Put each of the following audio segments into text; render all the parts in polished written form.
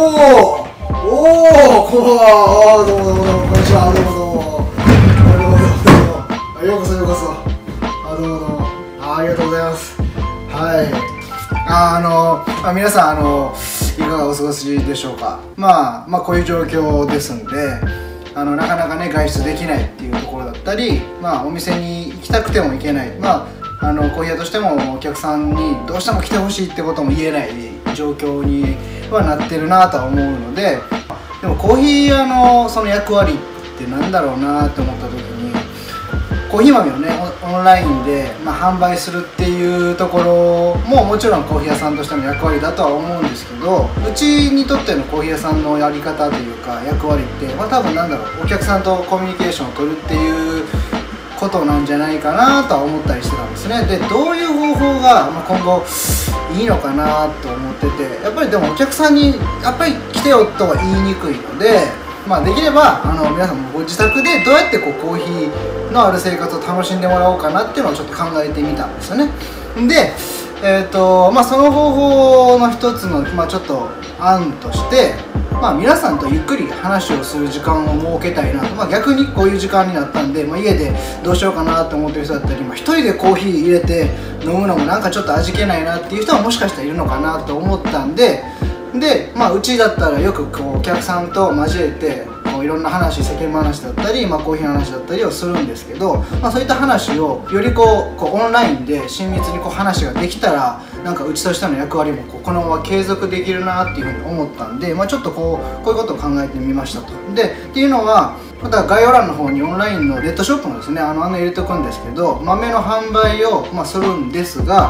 お、こんばんは。どうもどうもどうも、こんにちは。どうもどうも。ようこそようこそ。どうもどうも。ありがとうございます。はい。皆さん、いかがお過ごしでしょうか。こういう状況ですんで、なかなかね、外出できないっていうところだったり、お店に行きたくても行けない。コーヒー屋としてもお客さんにどうしても来てほしいってことも言えない状況にはなってるなとは思うので、でもコーヒー屋のその役割ってなんだろうなって思った時に、コーヒー豆をねオンラインで、販売するっていうところももちろんコーヒー屋さんとしての役割だとは思うんですけど、うちにとってのコーヒー屋さんのやり方というか役割って、多分お客さんとコミュニケーションを取るっていうことなんじゃないかなとは思ったりしてたんですね。で、どういう方法が、今後いいのかなと思ってて、やっぱりでもお客さんにやっぱり来てよとは言いにくいので、できれば皆さんもご自宅でどうやってコーヒーのある生活を楽しんでもらおうかなっていうのをちょっと考えてみたんですよね。で、その方法の一つの、ちょっと案として、皆さんとゆっくり話をする時間を設けたいなと、逆にこういう時間になったんで、家でどうしようかなと思ってる人だったり、一人でコーヒー入れて飲むのもなんかちょっと味気ないなっていう人はもしかしたらいるのかなと思ったんで、うちだったらよくお客さんと交えていろんな話、世間話だったり、コーヒーの話だったりをするんですけど、そういった話をよりオンラインで親密に話ができたら、うちとしての役割もこのまま継続できるなっていうふうに思ったんで、ちょっとこういうことを考えてみましたと。でっていうのは、また概要欄の方にオンラインのネットショップもですね、案内入れておくんですけど、豆の販売を、するんですが、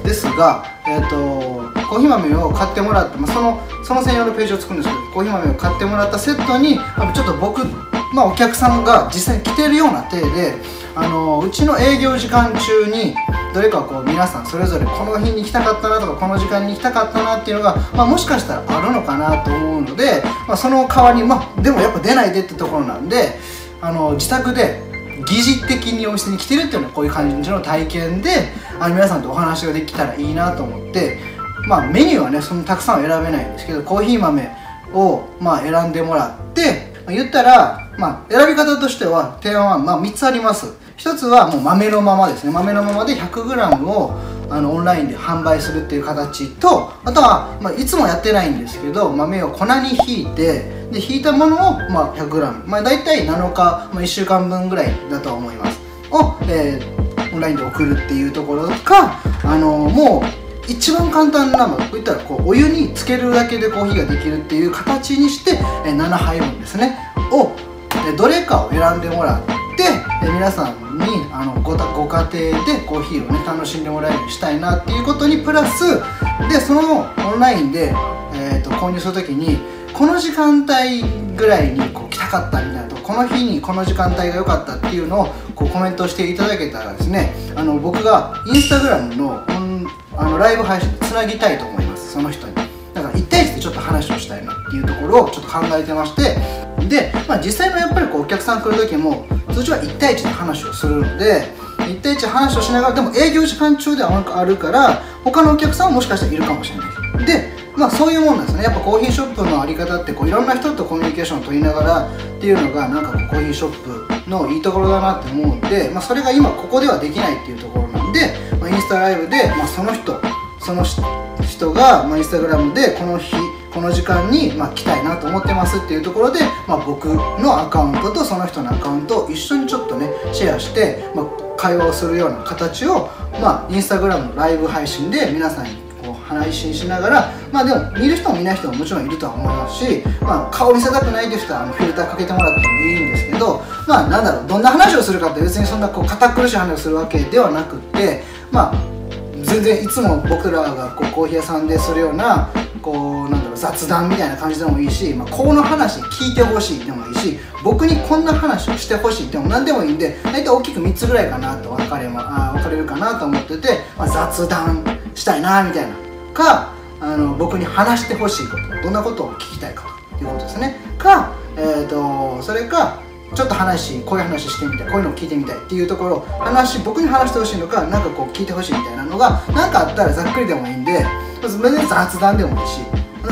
コーヒー豆を買ってもらって、その専用のページを作るんですけど、コーヒー豆を買ってもらったセットにちょっと僕、お客さんが実際に来てるような体で、うちの営業時間中にどれか皆さんそれぞれこの日に来たかったなとかこの時間に来たかったなっていうのが、もしかしたらあるのかなと思うので、その代わりに、でもやっぱ出ないでってところなんで、自宅で疑似的にお店に来てるっていうのはこういう感じの体験で皆さんとお話ができたらいいなと思って、メニューはねそんなたくさんは選べないんですけど、コーヒー豆を選んでもらって、言ったら、選び方としては提案は3つあります。1つはもう豆のままですね。豆のままで 100g をオンラインで販売するっていう形と、あとは、いつもやってないんですけど、豆を粉にひいて、でひいたものを、100g、大体7日、1週間分ぐらいだと思いますを、オンラインで送るっていうところか、もう一番簡単なのこういったらお湯につけるだけでコーヒーができるっていう形にして、7杯分ですねをどれかを選んでもらって、皆さんにご家庭でコーヒーをね楽しんでもらえるようにしたいなっていうことにプラスで、そのオンラインで、購入するときにこの時間帯ぐらいに来たかったみたいなと、この日にこの時間帯が良かったっていうのをコメントしていただけたらですね、僕がインスタグラムのライブ配信でつなぎたいと思います。その人にだから1対1でちょっと話をしたいなっていうところをちょっと考えてまして、で、実際のやっぱりお客さん来る時も通常は1対1で話をするので、1対1で話をしながら、でも営業時間中ではあるから他のお客さんはもしかしたらいるかもしれないで、そういうもんなんですね。やっぱコーヒーショップのあり方っていろんな人とコミュニケーションを取りながらっていうのがコーヒーショップのいいところだなって思うんで、それが今ここではできないっていうところなんで、インスタライブで、その人が、インスタグラムでこの日この時間に、来たいなと思ってますっていうところで、僕のアカウントとその人のアカウントを一緒にちょっとねシェアして、会話をするような形を、インスタグラムのライブ配信で皆さんに配信しながら、でも見る人も見ない人ももちろんいるとは思いますし、顔見せたくないという人はフィルターかけてもらってもいいんですけど、どんな話をするかって別にそんな堅苦しい話をするわけではなくって、全然いつも僕らがコーヒー屋さんでするような雑談みたいな感じでもいいし、この話聞いてほしいでもいいし、僕にこんな話をしてほしいでも何でもいいんで、大体大きく3つぐらいかなと分かれるかなと思ってて、雑談したいなみたいなか、僕に話してほしいこと、どんなことを聞きたいかっていうことですねか、それかちょっとこういう話してみたい、こういうのを聞いてみたいっていうところ、僕に話してほしいのか、聞いてほしいみたいなのがあったらざっくりでもいいんで、別に雑談でもいいし、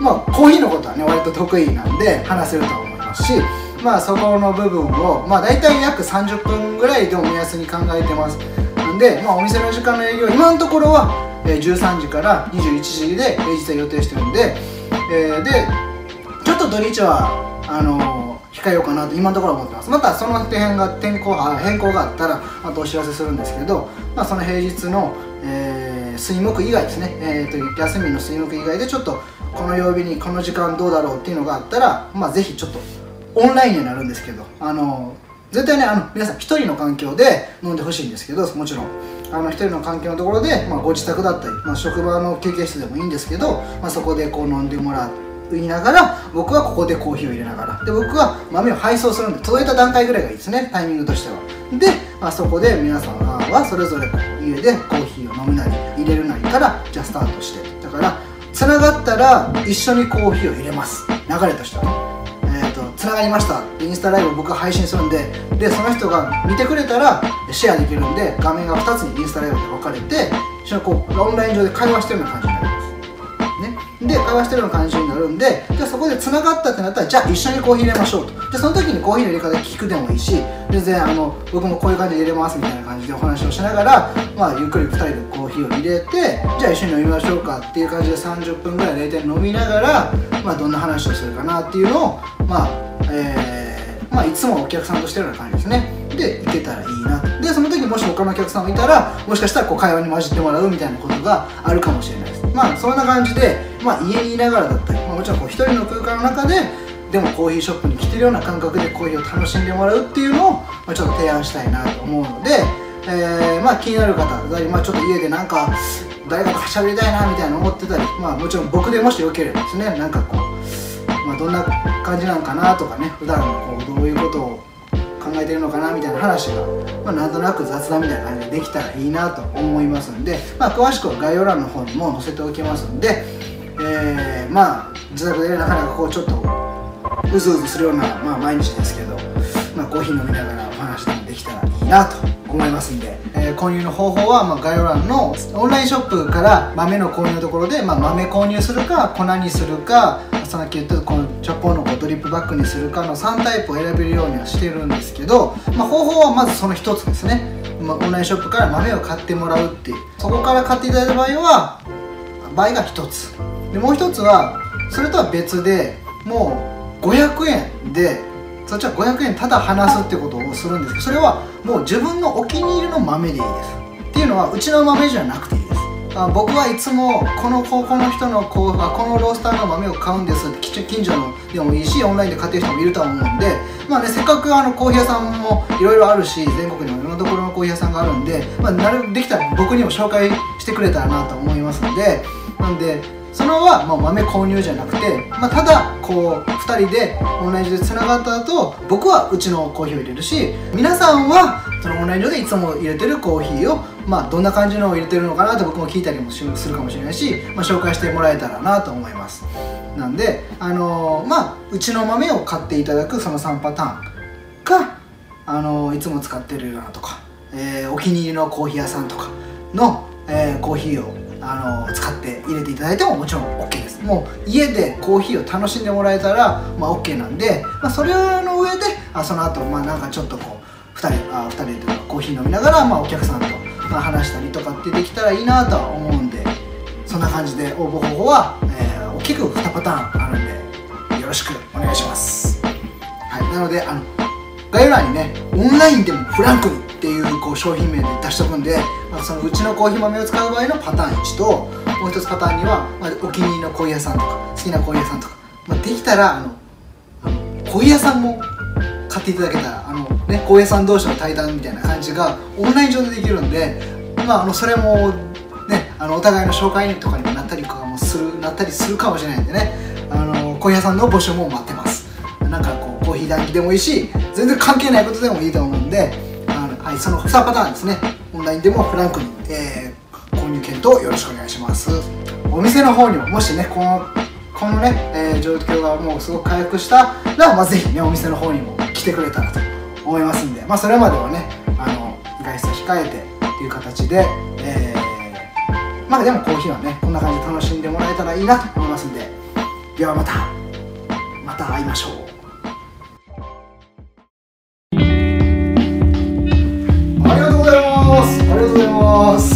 まあコーヒーのことはね割と得意なんで話せると思いますし、まあそこの部分をまあ大体約30分ぐらいでも目安に考えてます。なんで、まあ、お店の時間の営業今のところは13時から21時で平日は予定してるんで、でちょっと土日は控えようかなと今のところ思ってます。またその変更があったらまたお知らせするんですけど、まあ、その平日の、水木以外ですね、休みの水木以外でちょっとこの曜日にこの時間どうだろうっていうのがあったら、まあ、ぜひちょっとオンラインになるんですけど、絶対ね皆さん一人の環境で飲んでほしいんですけど、もちろん一人の環境のところで、まあ、ご自宅だったり、まあ、職場の休憩室でもいいんですけど、まあ、そこでこう飲んでもらいながら、僕はここでコーヒーを入れながら、で僕は豆を配送するんで届いた段階ぐらいがいいですね、タイミングとしては。で、まあ、そこで皆さんはそれぞれ家でコーヒーを飲むなり入れるなりからじゃあスタートして、だからつながったら一緒にコーヒーを入れます、流れとしてはね。つながりましたインスタライブを僕は配信するんで、その人が見てくれたらシェアできるんで、画面が2つにインスタライブで分かれて一緒にこうオンライン上で会話してるような感じになりますね。で会話してるような感じになるんで、じゃあそこでつながったってなったら、じゃあ一緒にコーヒー入れましょうと。でその時にコーヒーの入れ方聞くでもいいし、全然僕もこういう感じで入れますみたいな感じでお話をしながら、まあ、ゆっくり2人でコーヒーを入れて、じゃあ一緒に飲みましょうかっていう感じで30分ぐらい0点飲みながら、まあ、どんな話をするかなっていうのをまあいつもお客さんとしてるような感じですね。でいけたらいいなと。でその時もし他のお客さんがいたら、もしかしたらこう会話に混じってもらうみたいなことがあるかもしれないです。まあそんな感じで、まあ、家にいながらだったり、まあ、もちろんこう一人の空間の中ででもコーヒーショップに来てるような感覚でコーヒーを楽しんでもらうっていうのを、まあ、ちょっと提案したいなと思うので、まあ気になる方、まあ、ちょっと家でなんか誰かと喋りたいなみたいな思ってたり、まあもちろん僕でもしよければですね、なんかこう、まあ、どんな感じなのかなとかね、普段こうどういうことを考えてるのかなみたいな話が、まあ、なんとなく雑談みたいな感じでできたらいいなと思いますんで、まあ、詳しくは概要欄の方にも載せておきますんで、まあ自宅でなかなかこうちょっとうずうずするような、まあ、毎日ですけど、まあ、コーヒー飲みながらお話でもできたらいいなと思いますんで、購入の方法はまあ概要欄のオンラインショップから豆の購入のところで、まあ、豆購入するか粉にするか、さっき言ったこのチョポのドリップバッグにするかの3タイプを選べるようにはしてるんですけど、まあ、方法はまずその1つですね。まあ、オンラインショップから豆を買ってもらうっていう、そこから買っていただいた場合が1つで、もう1つはそれとは別でもう500円でそっちは500円ただ話すってことをするんですけど、それはもう自分のお気に入りの豆でいいです。っていうのはうちの豆じゃなくていいです。僕はいつもこの人のこのロースターの豆を買うんですって近所のでもいいし、オンラインで買ってる人もいると思うんで、まあね、せっかくコーヒー屋さんもいろいろあるし、全国にもいろんなところのコーヒー屋さんがあるんで、まあ、できたら僕にも紹介してくれたらなと思いますので、なんでそのは、まあ、豆購入じゃなくて、まあ、ただこう2人でオンライン上でつながった後、僕はうちのコーヒーを入れるし、皆さんはそのオンライン上でいつも入れてるコーヒーを、まあ、どんな感じのを入れてるのかなと僕も聞いたりもするかもしれないし、まあ、紹介してもらえたらなと思います。なんでまあうちの豆を買っていただくその3パターンか、いつも使ってるようなとか、お気に入りのコーヒー屋さんとかの、コーヒーを使って入れていただいてももちろん OK です。もう家でコーヒーを楽しんでもらえたら、まあ、OK なんで、まあ、それの上でその後、まあなんかちょっとこう2人でというかコーヒー飲みながら、まあ、お客さんと、まあ、話したりとかってできたらいいなとは思うんで、そんな感じで応募方法は、大きく2パターンあるんでよろしくお願いします。はい、なので概要欄にね、オンラインでもフランクにっていうこう商品名で出しとくんで、まあ、そのうちのコーヒー豆を使う場合のパターン1と、もう1つパターンには、まあ、お気に入りのコーヒー屋さんとか好きなコーヒー屋さんとか、まあ、できたらコーヒー屋さんも買っていただけたらね、コーヒー屋さん同士の対談みたいな感じがオンライン上でできるんで、まあ、それもねお互いの紹介とかにもなったりするかもしれないんでね、コーヒー屋さんの募集も待ってます。なんかこうコーヒー談義でもいいし、全然関係ないことでもいいと思うんで、はい、その2パターンですね。オンラインでもフランクに、購入検討よろしくお願いします。お店の方にももしねこのね、状況がもうすごく回復したら、まあ、ぜひねお店の方にも来てくれたらと思いますんで、まあ、それまではね外出控えてっていう形で、まあでもコーヒーはねこんな感じで楽しんでもらえたらいいなと思いますんで、 ではまた会いましょう。ありがとうございます。ありがとうございます。